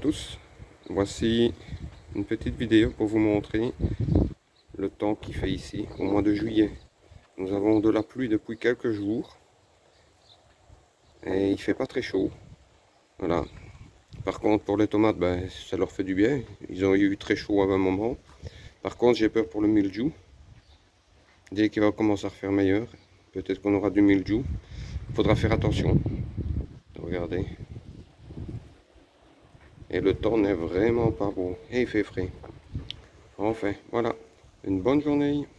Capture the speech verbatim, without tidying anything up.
tous, voici une petite vidéo pour vous montrer le temps qu'il fait ici au mois de juillet. Nous avons de la pluie depuis quelques jours et il fait pas très chaud. Voilà. Par contre pour les tomates, ben, ça leur fait du bien. Ils ont eu très chaud à un moment. Par contre j'ai peur pour le mildiou. Dès qu'il va commencer à refaire meilleur, peut-être qu'on aura du mildiou. Il faudra faire attention. Regardez. Et le temps n'est vraiment pas beau. Et il fait frais. Enfin, voilà. Une bonne journée.